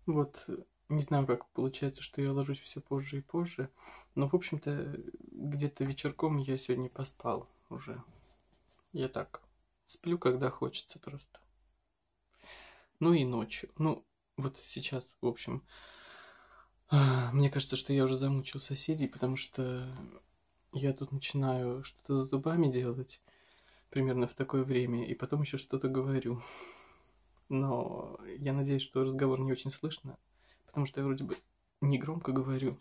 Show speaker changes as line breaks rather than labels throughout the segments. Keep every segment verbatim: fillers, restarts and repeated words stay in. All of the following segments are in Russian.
Вот, э, не знаю, как получается, что я ложусь все позже и позже, но, в общем-то, где-то вечерком я сегодня поспал уже. Я так сплю, когда хочется просто. Ну и ночью. Ну, вот сейчас, в общем, а, мне кажется, что я уже замучил соседей, потому что я тут начинаю что-то с зубами делать примерно в такое время, и потом еще что-то говорю. Но я надеюсь, что разговор не очень слышно, потому что я вроде бы не громко говорю.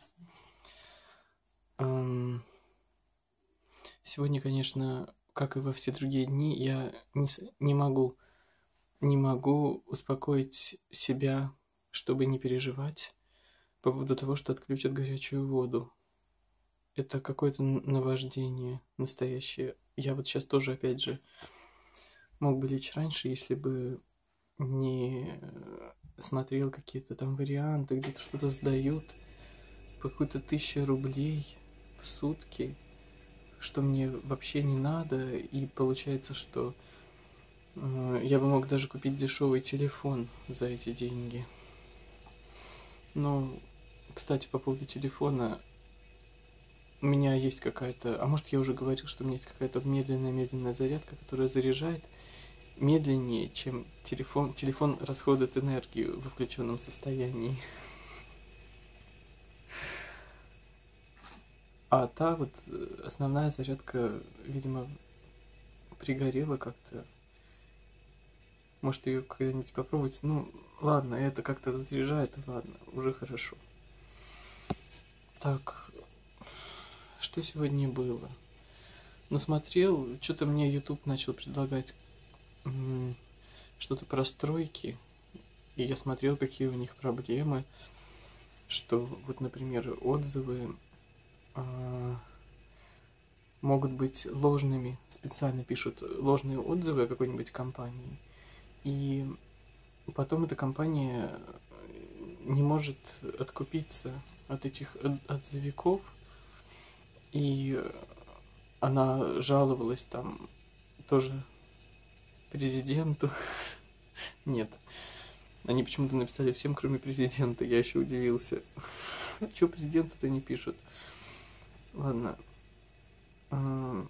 Ам, Сегодня, конечно, как и во все другие дни, я не, с- не могу, не могу успокоить себя, чтобы не переживать по поводу того, что отключат горячую воду. Это какое-то н- наваждение настоящее. Я вот сейчас тоже, опять же, мог бы лечь раньше, если бы не э, смотрел какие-то там варианты, где-то что-то сдают по какую-то тысячу рублей в сутки, что мне вообще не надо, и получается, что э, я бы мог даже купить дешевый телефон за эти деньги. Но, кстати, по поводу телефона, у меня есть какая-то, а может я уже говорил, что у меня есть какая-то медленная-медленная зарядка, которая заряжает медленнее, чем телефон. Телефон расходует энергию в включенном состоянии. А та вот э, основная зарядка, видимо, пригорела как-то. Может, ее когда-нибудь попробовать. Ну, ладно, это как-то разряжает, ладно, уже хорошо. Так, что сегодня было? Ну, смотрел, что-то мне YouTube начал предлагать м, что-то про стройки, и я смотрел, какие у них проблемы, что вот, например, отзывы а, могут быть ложными, специально пишут ложные отзывы о какой-нибудь компании, и потом эта компания не может откупиться от этих отзывиков, и она жаловалась там тоже президенту. Нет, они почему-то написали всем, кроме президента, я еще удивился. Чего президента-то не пишут? Ладно. а,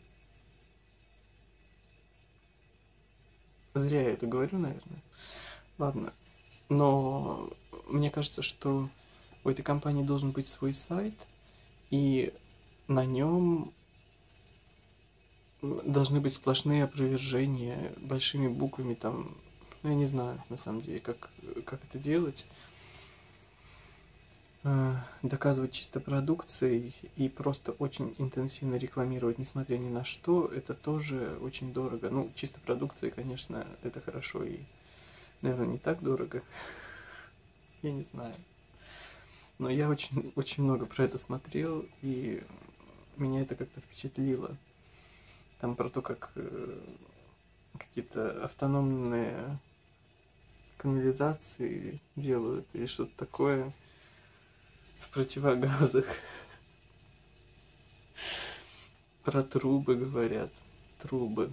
Зря я это говорю, наверное. Ладно. Но мне кажется, что у этой компании должен быть свой сайт, и на нем должны быть сплошные опровержения большими буквами там. Ну, я не знаю, на самом деле, как, как это делать. Э, Доказывать чисто продукцией и просто очень интенсивно рекламировать, несмотря ни на что, это тоже очень дорого. Ну, чисто продукцией, конечно, это хорошо и, наверное, не так дорого. Я не знаю. Но я очень, очень много про это смотрел, и меня это как-то впечатлило. Там про то, как э, какие-то автономные канализации делают или что-то такое в противогазах. Про трубы говорят. Трубы.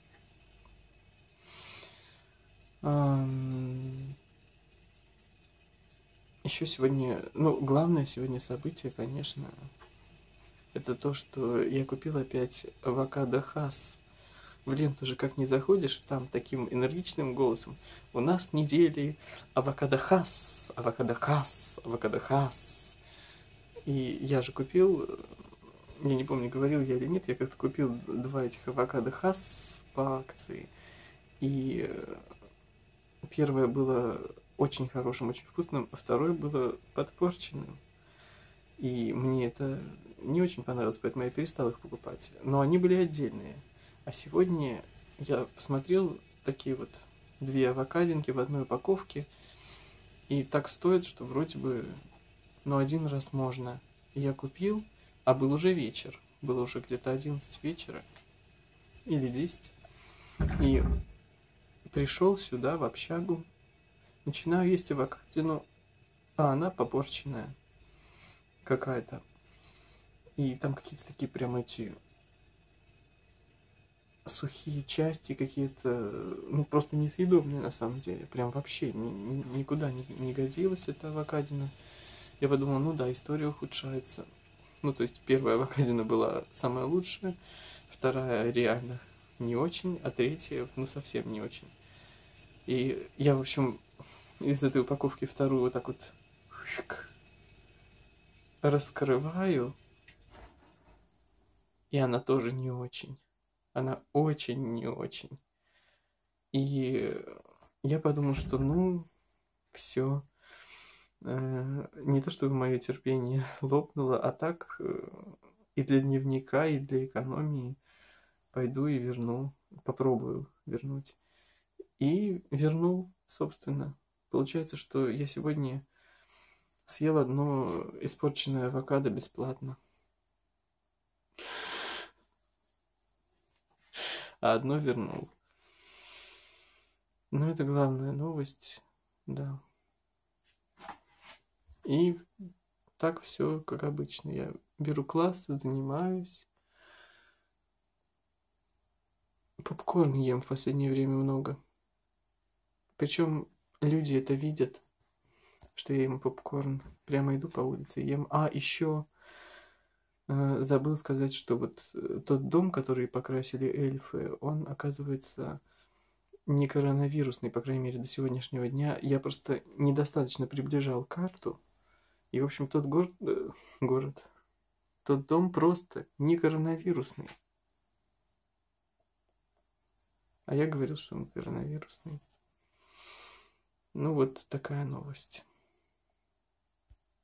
Ам, Еще сегодня, ну, главное сегодня событие, конечно, это то, что я купил опять авокадо Хас. В ленту же как не заходишь, там таким энергичным голосом. У нас недели авокадо Хас, авокадо Хас, авокадо Хас. И я же купил, я не помню, говорил я или нет, я как-то купил два этих авокадо Хас по акции. И э, первое было очень хорошим, очень вкусным, а второе было подпорченным. И мне это не очень понравилось, поэтому я перестал их покупать. Но они были отдельные. А сегодня я посмотрел такие вот две авокадинки в одной упаковке. И так стоит, что вроде бы, ну, один раз можно. И я купил, а был уже вечер. Было уже где-то одиннадцать вечера. Или десять. И пришел сюда, в общагу. Начинаю есть авокадину, а она попорченная какая-то. И там какие-то такие прям эти сухие части какие-то, ну, просто несъедобные на самом деле. Прям вообще ни, ни- никуда не, не годилась эта авокадина. Я подумал, ну да, история ухудшается. Ну, то есть первая авокадина была самая лучшая, вторая реально не очень, а третья, ну, совсем не очень. И я, в общем, из этой упаковки вторую вот так вот раскрываю, и она тоже не очень. Она очень не очень. И я подумал, что ну, все. Не то чтобы мое терпение лопнуло, а так э, и для дневника, и для экономии пойду и верну, попробую вернуть. И вернул, собственно. Получается, что я сегодня съел одно испорченное авокадо бесплатно, а одно вернул. Но это главная новость, да. И так все как обычно. Я беру класс, занимаюсь. Попкорн ем в последнее время много. Причем люди это видят, что я ем попкорн. Прямо иду по улице и ем. А, еще э, забыл сказать, что вот э, тот дом, который покрасили эльфы, он, оказывается, не коронавирусный, по крайней мере, до сегодняшнего дня. Я просто недостаточно приближал карту. И, в общем, тот город, э, город, тот дом просто не коронавирусный. А я говорил, что он коронавирусный. Ну вот такая новость.